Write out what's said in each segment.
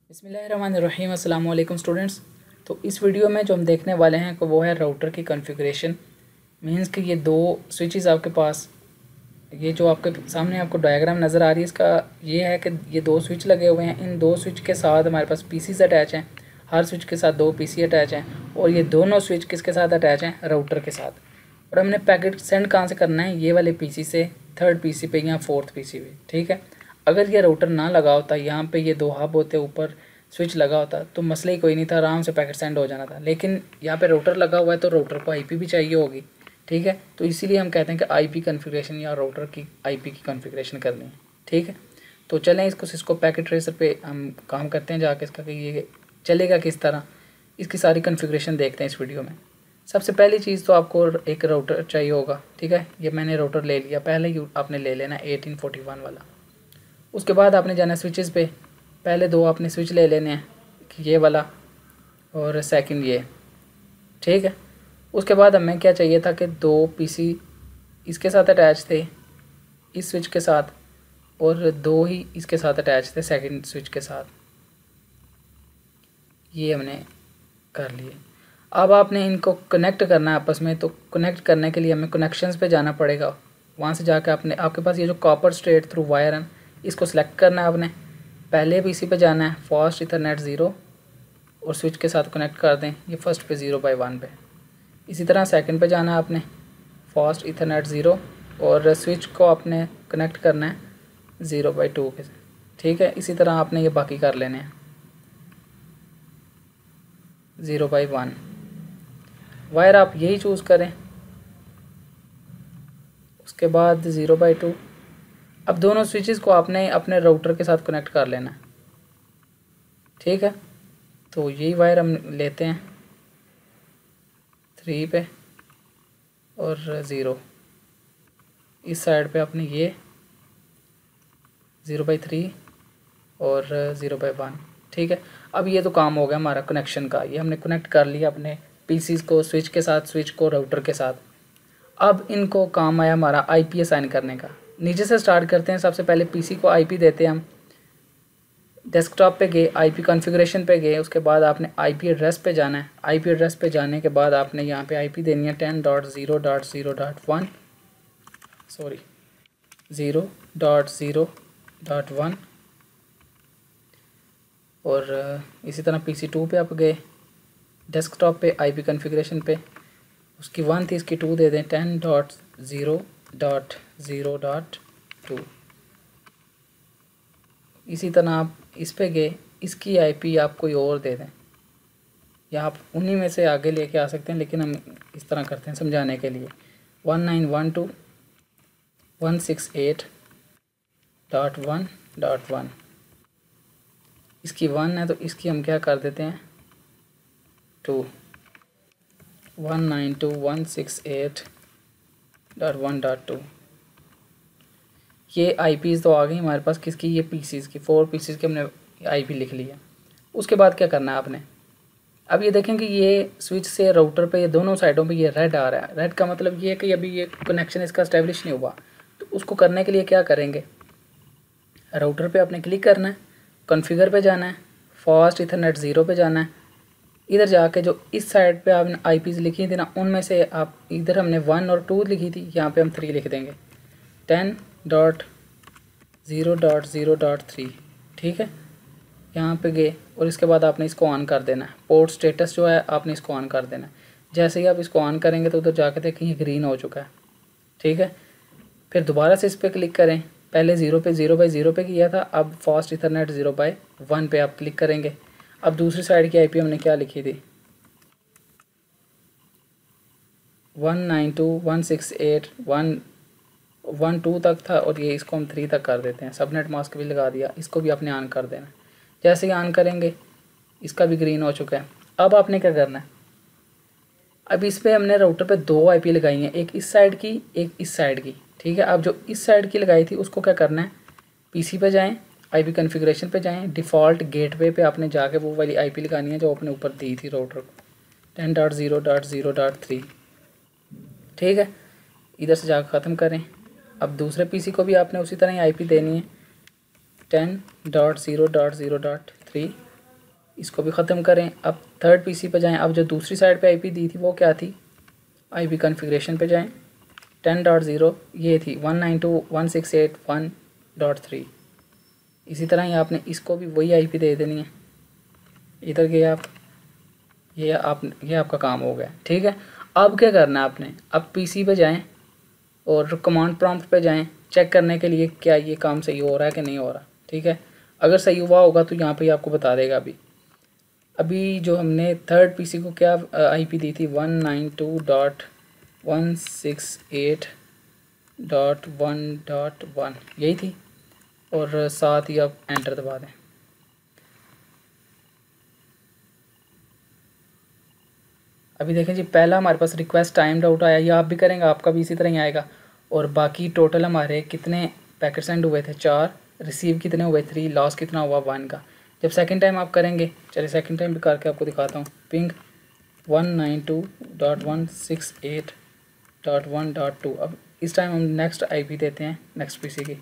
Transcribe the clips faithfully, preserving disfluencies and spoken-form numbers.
बिस्मिल्लाहिर्रहमानिर्रहीम अस्सलाम वालेकुम स्टूडेंट्स। तो इस वीडियो में जो हम देखने वाले हैं वो है राउटर की कॉन्फ़िगरेशन। मींस कि ये दो स्विचेस आपके पास, ये जो आपके सामने आपको डायग्राम नज़र आ रही है, इसका ये है कि ये दो स्विच लगे हुए हैं। इन दो स्विच के साथ हमारे पास पीसीज अटैच हैं। हर स्विच के साथ दो पीसी अटैच हैं और ये दोनों स्विच किसके साथ अटैच हैं? राउटर के साथ। और हमने पैकेट सेंड कहाँ से करना है? ये वाले पीसी से, थर्ड पीसी पे या फोर्थ पीसी पे। ठीक है, अगर ये राउटर ना लगा होता, यहाँ पे ये दो हब होते, ऊपर स्विच लगा होता, तो मसला ही कोई नहीं था, आराम से पैकेट सेंड हो जाना था। लेकिन यहाँ पे राउटर लगा हुआ है तो राउटर को आईपी भी चाहिए होगी। ठीक है, तो इसीलिए हम कहते हैं कि आईपी कॉन्फ़िगरेशन या राउटर की आईपी की कॉन्फ़िगरेशन करनी है। ठीक है, तो चलें इसको सिस्को पैकेट ट्रेसर पे हम काम करते हैं जाके, इसका कि ये चलेगा किस तरह, इसकी सारी कॉन्फ़िगरेशन देखते हैं इस वीडियो में। सबसे पहली चीज़ तो आपको एक राउटर चाहिए होगा। ठीक है, ये मैंने राउटर ले लिया, पहले ही आपने ले लेना एटीन फोर्टी वन वाला। उसके बाद आपने जाना स्विचेस पे, पहले दो आपने स्विच ले लेने हैं, ये वाला और सेकंड ये। ठीक है, उसके बाद हमें क्या चाहिए था कि दो पीसी इसके साथ अटैच थे इस स्विच के साथ, और दो ही इसके साथ अटैच थे सेकंड स्विच के साथ। ये हमने कर लिए। अब आपने इनको कनेक्ट करना है आपस में, तो कनेक्ट करने के लिए हमें कनेक्शंस पे जाना पड़ेगा। वहाँ से जाकर आपने, आपके पास ये जो कॉपर स्ट्रेट थ्रू वायर है, इसको सेलेक्ट करना है आपने। पहले पीसी पे जाना है, फास्ट इथरनेट ज़ीरो, और स्विच के साथ कनेक्ट कर दें ये फर्स्ट पे ज़ीरो बाई वन पे। इसी तरह सेकंड पे जाना है आपने, फास्ट इथरनेट ज़ीरो, और स्विच को आपने कनेक्ट करना है ज़ीरो बाई टू के। ठीक है, इसी तरह आपने ये बाकी कर लेने हैं ज़ीरो बाई वन। वायर आप यही चूज़ करें, उसके बाद ज़ीरो बाई टू। अब दोनों स्विचेस को आपने अपने राउटर के साथ कनेक्ट कर लेना है। ठीक है, तो यही वायर हम लेते हैं थ्री पे और ज़ीरो, इस साइड पे अपने ये ज़ीरो बाई थ्री और ज़ीरो बाई वन। ठीक है, अब ये तो काम हो गया हमारा कनेक्शन का, ये हमने कनेक्ट कर लिया अपने पीसीज को स्विच के साथ, स्विच को राउटर के साथ। अब इनको काम आया हमारा आईपी असाइन करने का। नीचे से स्टार्ट करते हैं। सबसे पहले पीसी को आईपी देते हैं हम। डेस्कटॉप पे गए, आईपी कॉन्फ़िगरेशन पे गए, उसके बाद आपने आईपी एड्रेस पे जाना है। आईपी एड्रेस पे जाने के बाद आपने यहाँ पे आईपी देनी है ten dot zero dot zero dot one, sorry zero dot zero dot one. और इसी तरह पीसी टू पे आप गए, डेस्कटॉप पे आईपी कॉन्फ़िगरेशन पे, उसकी वन थी, इसकी टू दे दें ten dot zero dot zero dot two. इसी तरह आप इस पे गए, इसकी आईपी आप कोई और दे दें, या आप उन्हीं में से आगे लेके आ सकते हैं, लेकिन हम इस तरह करते हैं समझाने के लिए। One nine one two one six eight dot one dot one, इसकी वन है तो इसकी हम क्या कर देते हैं two, one nine two one six eight dot one dot two. ये आईपीज़ तो आ गई हमारे पास, किसकी? ये पीसीज़ की, फोर पीसीज़ की हमने आईपी लिख लिया। उसके बाद क्या करना है आपने? अब ये देखें कि ये स्विच से राउटर पे, ये दोनों साइडों पे ये रेड आ रहा है। रेड का मतलब ये है कि अभी ये कनेक्शन इसका इस्टेब्लिश नहीं हुआ। तो उसको करने के लिए क्या करेंगे? राउटर पे आपने क्लिक करना है, कॉन्फ़िगर पे जाना है, फास्ट इथरनेट ज़ीरो पे जाना है। इधर जाके जो इस साइड पे आपने आईपीज़ लिखी थी ना, उनमें से आप, इधर हमने वन और टू लिखी थी, यहाँ पे हम थ्री लिख देंगे, ten dot zero dot zero dot three. ठीक है, यहाँ पे गए और इसके बाद आपने इसको ऑन कर देना है। पोर्ट स्टेटस जो है आपने इसको ऑन कर देना है। जैसे ही आप इसको ऑन करेंगे तो उधर जाके देखें ये ग्रीन हो चुका है। ठीक है, फिर दोबारा से इस पर क्लिक करें। पहले ज़ीरो पे ज़ीरो बाई ज़ीरो पे किया था, अब fast ethernet zero by one पे आप क्लिक करेंगे। अब दूसरी साइड की आईपी हमने क्या लिखी थी? One nine two one six eight one one two तक था, और ये इसको हम थ्री तक कर देते हैं। सबनेट मास्क भी लगा दिया, इसको भी आपने ऑन कर देना। जैसे ही ऑन करेंगे इसका भी ग्रीन हो चुका है। अब आपने क्या करना है? अब इस पर हमने राउटर पे दो आईपी लगाई हैं, एक इस साइड की, एक इस साइड की। ठीक है, अब जो इस साइड की लगाई थी उसको क्या करना है? पीसी पे जाएं, आईपी कॉन्फ़िगरेशन पे जाएं, डिफ़ॉल्ट गेटवे पे आपने जाके वो वाली आईपी लगानी है जो आपने ऊपर दी थी राउटर को, ten dot zero dot zero dot three. ठीक है, इधर से जाकर ख़त्म करें। अब दूसरे पीसी को भी आपने उसी तरह ही आईपी देनी है, ten dot zero dot zero dot three. इसको भी ख़त्म करें। अब थर्ड पीसी पे जाएं। अब जो दूसरी साइड पे आईपी दी थी वो क्या थी, आईपी कॉन्फ़िगरेशन पे जाएं, टेन डॉट ज़ीरो ये थी one nine two one six eight one dot three. इसी तरह ही आपने इसको भी वही आईपी दे देनी है। इधर गए आप, ये आप ये आपका काम हो गया, ठीक है। अब क्या करना है आपने, अब पीसी पे जाएं और कमांड प्रॉम्प्ट पे जाएं चेक करने के लिए क्या ये काम सही हो रहा है कि नहीं हो रहा, ठीक है। अगर सही हुआ होगा तो यहाँ पे आपको बता देगा। अभी अभी जो हमने थर्ड पीसी को क्या आईपी दी थी one nine two dot one six eight dot one dot one यही थी, और साथ ही आप एंटर दबा दें। अभी देखें जी, पहला हमारे पास रिक्वेस्ट टाइम्ड आउट आया, ये आप भी करेंगे, आपका भी इसी तरह ही आएगा। और बाकी टोटल हमारे कितने पैकेट सेंड हुए थे, चार, रिसीव कितने हुए, थ्री, लॉस कितना हुआ, वन का। जब सेकंड टाइम आप करेंगे, चलिए सेकंड टाइम भी करके आपको दिखाता हूँ। Ping one nine two dot one six eight dot one dot two. अब इस टाइम हम नेक्स्ट आईपी देते हैं नेक्स्ट पीसी की।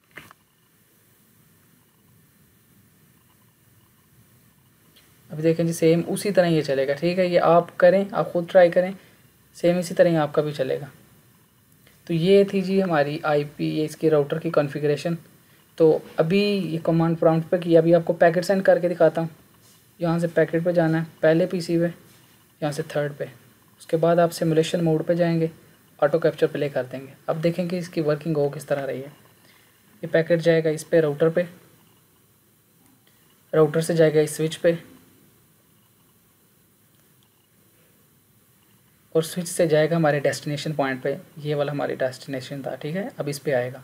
अभी देखें जी, सेम उसी तरह ये चलेगा, ठीक है। ये आप करें, आप खुद ट्राई करें, सेम इसी तरह ही आपका भी चलेगा। तो ये थी जी हमारी आईपी, ये इसकी राउटर की कॉन्फ़िगरेशन। तो अभी ये कमांड प्रॉम्प्ट पे किया, अभी आपको पैकेट सेंड करके दिखाता हूँ। यहाँ से पैकेट पे जाना है, पहले पीसी पे, यहाँ से थर्ड पे। उसके बाद आप सिमुलेशन मोड पे जाएंगे, ऑटो कैप्चर प्ले कर देंगे। अब देखेंगे इसकी वर्किंग हो किस तरह रही है। ये पैकेट जाएगा इस पे, राउटर पे, राउटर से जाएगा इस स्विच पे, और स्विच से जाएगा हमारे डेस्टिनेशन पॉइंट पे। ये वाला हमारी डेस्टिनेशन था, ठीक है। अब इस पे आएगा,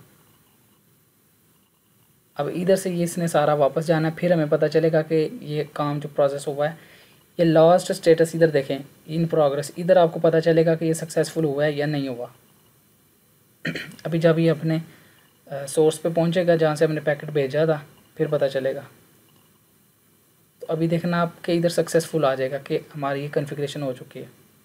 अब इधर से ये इसने सारा वापस जाना है। फिर हमें पता चलेगा कि ये काम जो प्रोसेस हुआ है, ये लास्ट स्टेटस इधर देखें, इन प्रोग्रेस, इधर आपको पता चलेगा कि ये सक्सेसफुल हुआ है या नहीं हुआ। अभी जब ये अपने सोर्स पे पहुंचेगा जहाँ से हमने पैकेट भेजा था, फिर पता चलेगा। तो अभी देखना आप कि इधर सक्सेसफुल आ जाएगा कि हमारी ये कॉन्फ़िगरेशन हो चुकी है।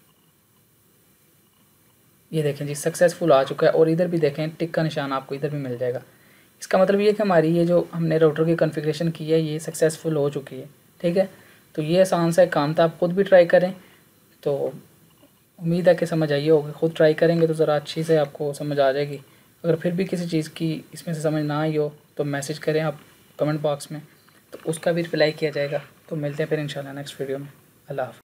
ये देखें जी, सक्सेसफुल आ चुका है। और इधर भी देखें, टिक का निशान आपको इधर भी मिल जाएगा। इसका मतलब ये कि हमारी ये जो हमने राउटर की कॉन्फ़िगरेशन की है, ये सक्सेसफुल हो चुकी है, ठीक है। तो ये आसान सा एक काम था, आप खुद भी ट्राई करें। तो उम्मीद है कि समझ आई होगी। खुद ट्राई करेंगे तो ज़रा अच्छी से आपको समझ आ जाएगी। अगर फिर भी किसी चीज़ की इसमें से समझ ना आई हो तो मैसेज करें आप कमेंट बॉक्स में, तो उसका भी रिप्लाई किया जाएगा। तो मिलते हैं फिर इंशाल्लाह नेक्स्ट वीडियो में। अल्लाह हाफ़िज़।